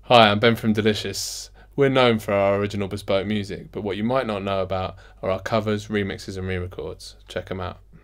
Hi, I'm Ben from Delicious. We're known for our original bespoke music, but what you might not know about are our covers, remixes, and re records. Check them out.